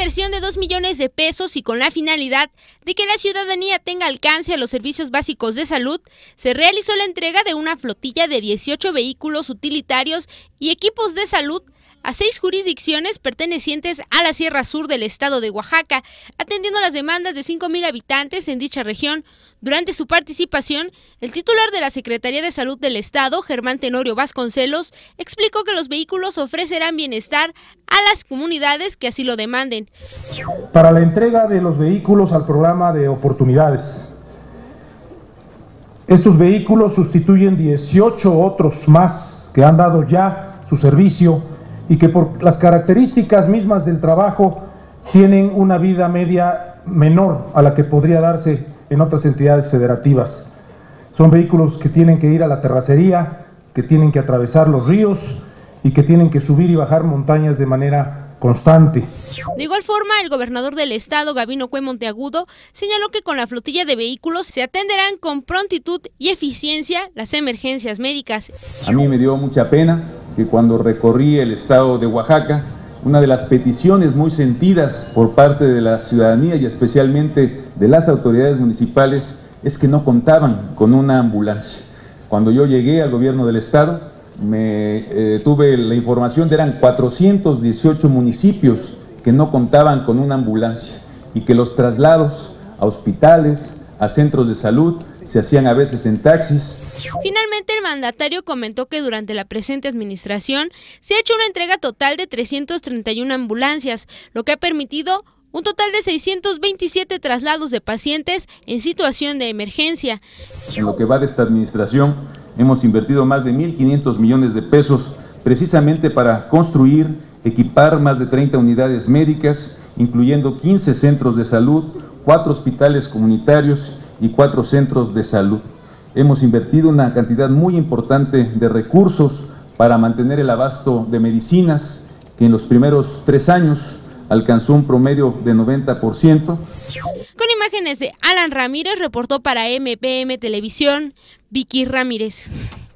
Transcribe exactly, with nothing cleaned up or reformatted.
inversión de dos millones de pesos y con la finalidad de que la ciudadanía tenga alcance a los servicios básicos de salud, se realizó la entrega de una flotilla de dieciocho vehículos utilitarios y equipos de salud a seis jurisdicciones pertenecientes a la Sierra Sur del estado de Oaxaca, atendiendo las demandas de cinco mil habitantes en dicha región. Durante su participación, el titular de la Secretaría de Salud del Estado, Germán Tenorio Vasconcelos, explicó que los vehículos ofrecerán bienestar a las comunidades que así lo demanden. Para la entrega de los vehículos al programa de oportunidades, estos vehículos sustituyen dieciocho otros más que han dado ya su servicio y que por las características mismas del trabajo tienen una vida media menor a la que podría darse en otras entidades federativas. Son vehículos que tienen que ir a la terracería, que tienen que atravesar los ríos y que tienen que subir y bajar montañas de manera constante. De igual forma, el gobernador del estado, Gabino Cue Monteagudo, señaló que con la flotilla de vehículos se atenderán con prontitud y eficiencia las emergencias médicas. A mí me dio mucha pena que cuando recorrí el estado de Oaxaca, una de las peticiones muy sentidas por parte de la ciudadanía y especialmente de las autoridades municipales es que no contaban con una ambulancia. Cuando yo llegué al gobierno del estado, me eh, tuve la información de eran cuatrocientos dieciocho municipios que no contaban con una ambulancia y que los traslados a hospitales, a centros de salud, se hacían a veces en taxis. Finalmente, el mandatario comentó que durante la presente administración se ha hecho una entrega total de trescientas treinta y una ambulancias, lo que ha permitido un total de seiscientos veintisiete traslados de pacientes en situación de emergencia. En lo que va de esta administración, hemos invertido más de mil quinientos millones de pesos precisamente para construir, equipar más de treinta unidades médicas, incluyendo quince centros de salud, cuatro hospitales comunitarios y cuatro centros de salud. Hemos invertido una cantidad muy importante de recursos para mantener el abasto de medicinas, que en los primeros tres años alcanzó un promedio de noventa por ciento. Con imágenes de Alan Ramírez, reportó para M P M Televisión, Vicky Ramírez.